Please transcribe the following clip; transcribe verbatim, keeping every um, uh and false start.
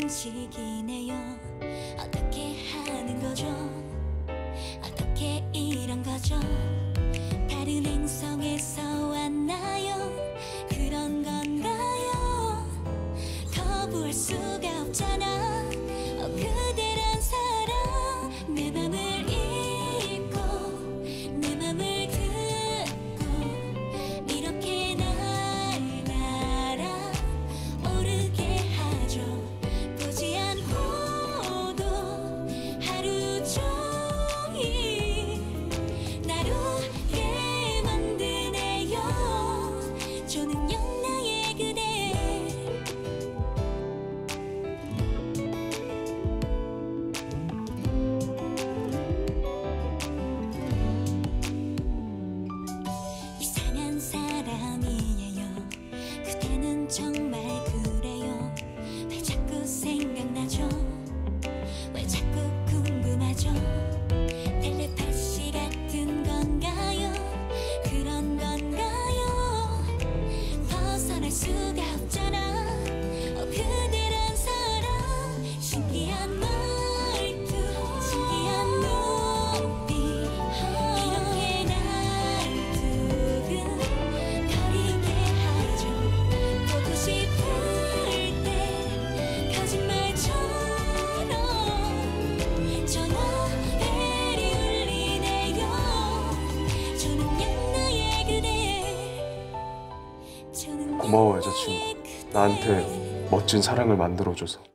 방식이네요. 어떻게 하는 거죠? 어떻게 이런 거죠? 다른 행성에서 왔나요? 그런 건가요? 거부할 수가 없잖아. 어, 그대란 사람 내 맘을 읽고 내 맘을 듣고 이렇게 날 날아오르게 하죠. 보지 않고도 하루 종일 날 웃게 만드네요. 초능력 나의 그대. 이상한 사람이에요. 그대는 정말 그래요. 왜 자꾸 생각나죠? 왜 자꾸 궁금하죠? 텔레파시 같은 건가요? 그런 건가요? 벗어날 수가 없잖아. 어, 그대란 사람 신기한 말투 신기한 눈빛 이렇게 날 두근거리게 하죠. 보고 싶을 때 거짓말처럼 전화벨이 울리네요. 초능력 나의 그대. 초능력 고마워, 나의 여자친구. 그대. 나한테 멋진 사랑을 만들어줘서.